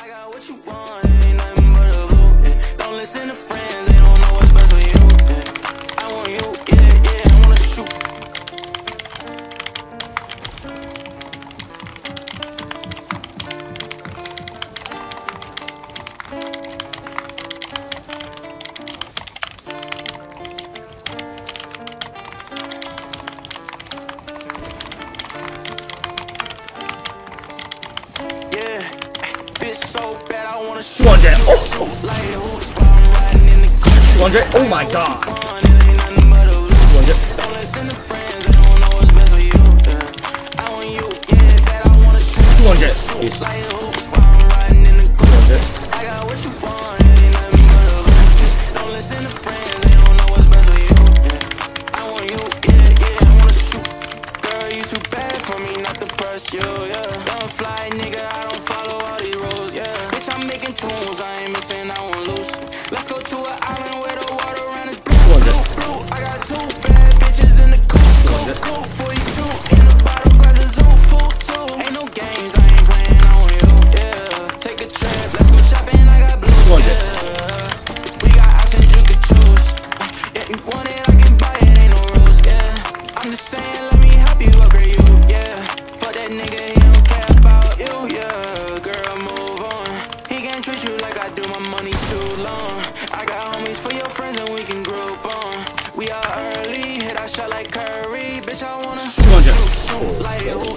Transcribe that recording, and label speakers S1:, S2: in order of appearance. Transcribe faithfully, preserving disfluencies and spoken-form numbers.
S1: I got what you want, ain't nothing but a loop, yeah. Don't listen to friends, they don't know what's best for you, yeah. I want you, yeah, yeah, I wanna shoot. So bad, I wanna shoot.
S2: two hundred. Oh. two hundred. Oh my god. two hundred. two hundred. Yes. two hundred.
S1: I got what you want, ain't nothing but a loop. Don't listen to friends, they don't know what's best for you. I want you, yeah, yeah, I wanna shoot. Girl, you too bad for me not to press you, yeah. Don't fly, nigga, I don't follow all these rules, yeah. Bitch, I'm making tunes, I ain't missing, I won't lose. Let's go to an island where the water around is blue, blue, blue. I got two bad bitches in the coop, coop, coop. forty-two in the bottle, cause it's zoo, full too. Ain't no games, I ain't playing, I want you, yeah. Take a trip, let's go shopping, I got blue, yeah. We got options, you can choose. Yeah, you want it, I can buy it, ain't no rules, yeah. I'm just saying, let me help you upgrade you, yeah. Fuck that nigga, he don't care about you, yeah. Girl, move on. He can't treat you like I do, my money too long. I got homies for your friends and we can group on. We are early, hit our shot like Curry. Bitch, I wanna shoot, shoot, shoot, like